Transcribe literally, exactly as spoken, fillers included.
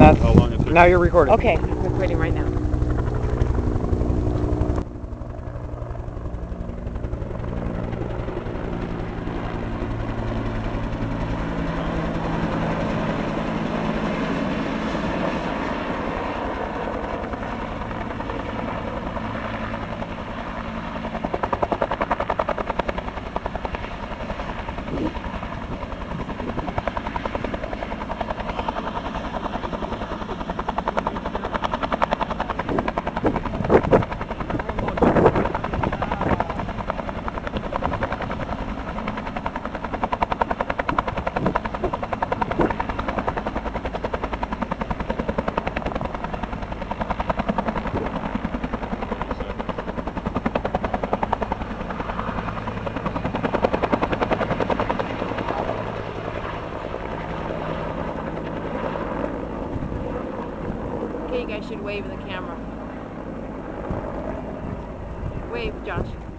Yes. How long it took? Now you're recording. Okay, I'm recording right now. Okay, you guys should wave in the camera. Wave, Josh.